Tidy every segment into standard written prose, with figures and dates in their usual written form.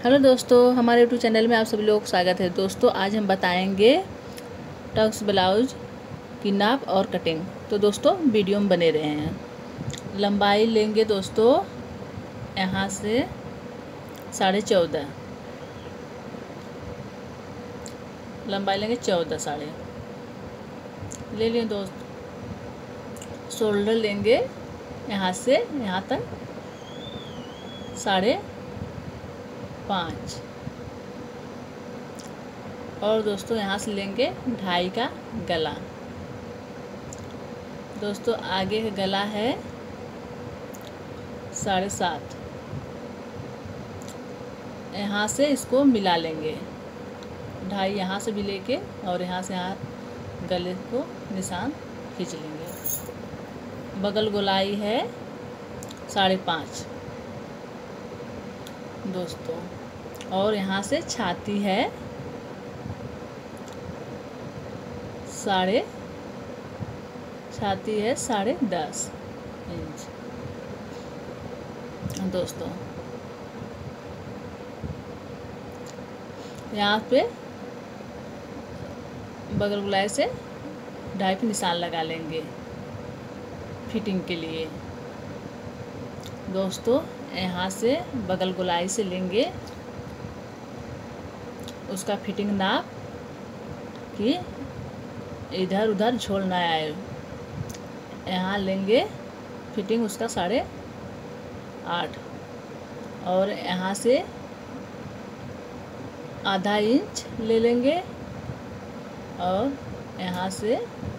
Hello दोस्तों, हमारे YouTube channel में आप सभी लोग स्वागत है। दोस्तों आज हम बताएंगे टक्स ब्लाउज की नाप और कटिंग। तो दोस्तों वीडियो में बने रहे हैं। लंबाई लेंगे दोस्तों यहाँ से 14.5 लंबाई लेंगे 14 साढ़े ले लिए दोस्त। शोल्डर लेंगे यहाँ से यहाँ तक 5.5 और दोस्तों यहाँ से लेंगे 2.5 का गला। दोस्तों आगे का गला है 7.5। यहाँ से इसको मिला लेंगे 2.5 यहाँ से भी लेके और यहाँ से यहाँ गले को निशान खींच लेंगे। बगल गोलाई है 5.5 दोस्तों, और यहाँ से छाती है 10.5 इंच दोस्तों। यहाँ पे बगल गोलाई से 2.5 पे निशान लगा लेंगे फिटिंग के लिए दोस्तों। यहाँ से बगल गोलाई से लेंगे उसका फिटिंग नाप कि इधर उधर झोल ना आए। यहाँ लेंगे फिटिंग उसका 8.5 और यहाँ से आधा इंच ले लेंगे और यहाँ से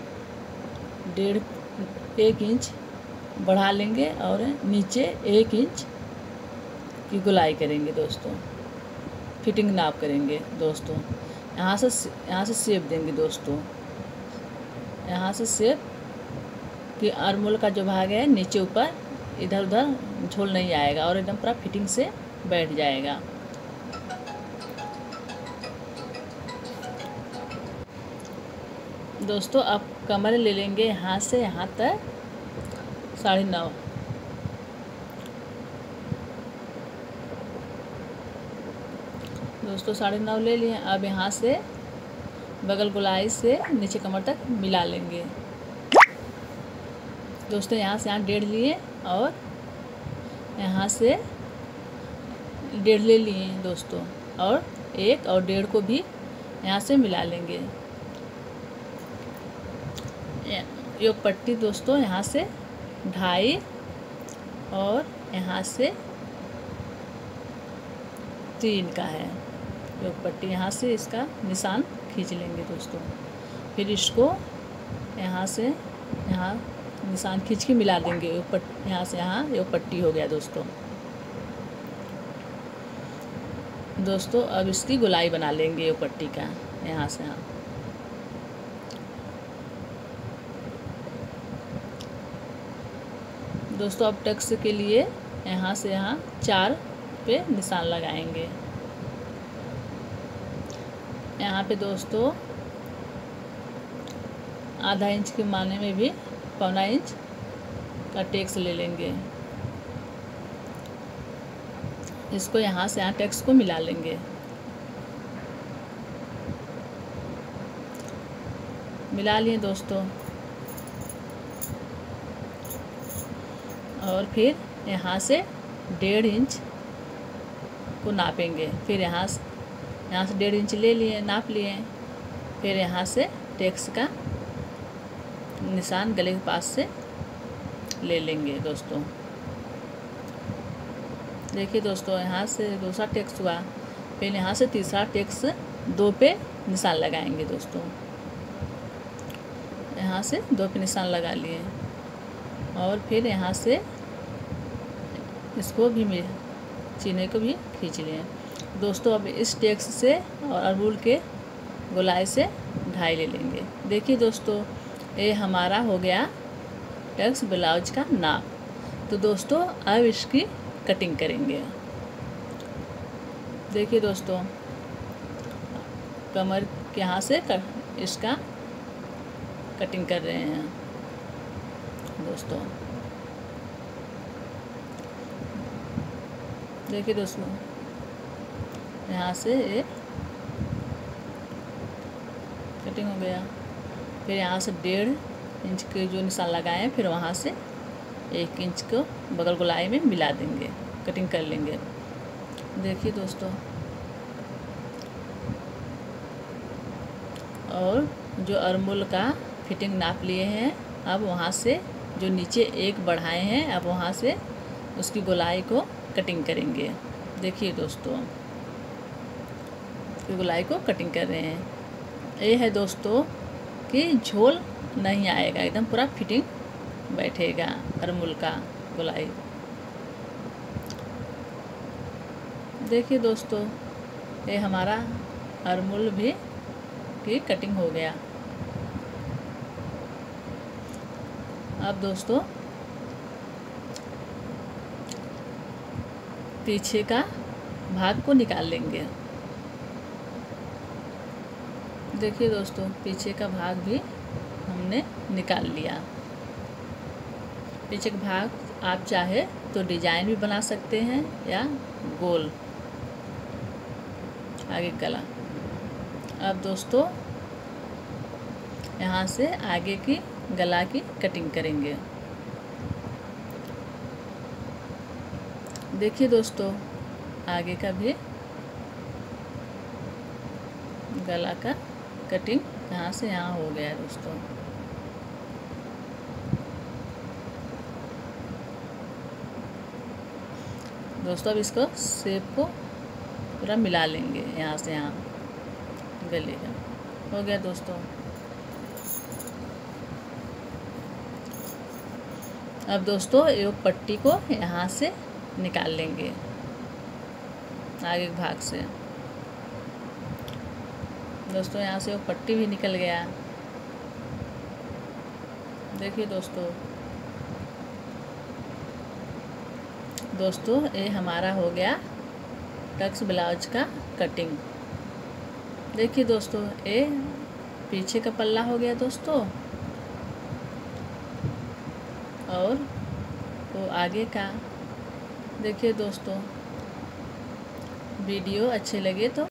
1 इंच बढ़ा लेंगे और नीचे 1 इंच की गोलाई करेंगे दोस्तों। फिटिंग नाप करेंगे दोस्तों। यहाँ से शेप देंगे दोस्तों। यहाँ से शेप कि आर्मोल का जो भाग है नीचे ऊपर इधर उधर झोल नहीं आएगा और एकदम पूरा फिटिंग से बैठ जाएगा दोस्तों। अब कमर ले लेंगे यहाँ से यहाँ तक 9.5 दोस्तों। 9.5 ले लिए। अब यहाँ से बगल गोलाई से नीचे कमर तक मिला लेंगे दोस्तों। यहाँ से यहाँ 1.5 लिए और यहाँ से 1.5 ले लिए दोस्तों और 1 और 1.5 को भी यहाँ से मिला लेंगे। ये पट्टी दोस्तों यहाँ से 2.5 और यहाँ से 3 का है। ये पट्टी यहाँ से इसका निशान खींच लेंगे दोस्तों। फिर इसको यहाँ से यहाँ निशान खींच के मिला देंगे। यहाँ से यहाँ ये पट्टी हो गया दोस्तों। अब इसकी गोलाई बना लेंगे ये पट्टी का यहाँ से यहाँ। दोस्तों अब टक्स के लिए यहाँ से यहाँ 4 पे निशान लगाएंगे। यहाँ पे दोस्तों आधा इंच के माने में भी 1.25 इंच का टेक्स ले लेंगे। इसको यहाँ से यहाँ टेक्स को मिला लेंगे। मिला लिए दोस्तों और फिर यहाँ से 1.5 इंच को नापेंगे। फिर यहाँ से 1.5 इंच ले लिए, नाप लिए। फिर यहाँ से टेक्स का निशान गले के पास से ले लेंगे दोस्तों। देखिए दोस्तों यहाँ से दूसरा टेक्स हुआ। फिर यहाँ से तीसरा टेक्स 2 पे निशान लगाएंगे दोस्तों। यहाँ से 2 पे निशान लगा लिए और फिर यहाँ से इसको भी चीने को भी खींच लिए दोस्तों। अब इस टेक्स से और आर्मोल के गोलाई से 2.5 ले लेंगे। देखिए दोस्तों ये हमारा हो गया टक्स ब्लाउज का नाप। तो दोस्तों अब इसकी कटिंग करेंगे। देखिए दोस्तों कमर के यहाँ से इसका कटिंग कर रहे हैं दोस्तों। देखिए दोस्तों यहाँ से ये कटिंग हो गया। फिर यहाँ से 1.5 इंच के जो निशान लगाए हैं, फिर वहाँ से 1 इंच को बगल गोलाई में मिला देंगे, कटिंग कर लेंगे। देखिए दोस्तों, और जो अरमोल का फिटिंग नाप लिए हैं, अब वहाँ से जो नीचे 1 बढ़ाए हैं, अब वहाँ से उसकी गोलाई को कटिंग करेंगे। देखिए दोस्तों, उसकी गोलाई को कटिंग कर रहे हैं। ये है दोस्तों कि झोल नहीं आएगा, एकदम पूरा फिटिंग बैठेगा अरमोल का गोलाई। देखिए दोस्तों, ये हमारा अरमोल भी की कटिंग हो गया। अब दोस्तों पीछे का भाग को निकाल लेंगे। देखिए दोस्तों, पीछे का भाग भी हमने निकाल लिया। पीछे का भाग आप चाहे तो डिजाइन भी बना सकते हैं या गोल आगे गला। अब दोस्तों यहाँ से आगे की गला की कटिंग करेंगे। देखिए दोस्तों, आगे का भी गला का कटिंग यहाँ से यहाँ हो गया है दोस्तों। अब इसको शेप को पूरा मिला लेंगे, यहाँ से यहाँ गले का हो गया दोस्तों। अब दोस्तों एक पट्टी को यहाँ से निकाल लेंगे आगे के भाग से। दोस्तों यहाँ से एक पट्टी भी निकल गया। देखिए दोस्तों ये हमारा हो गया टक्स ब्लाउज का कटिंग। देखिए दोस्तों, ये पीछे का पल्ला हो गया दोस्तों, और वो आगे का। देखिए दोस्तों, वीडियो अच्छे लगे तो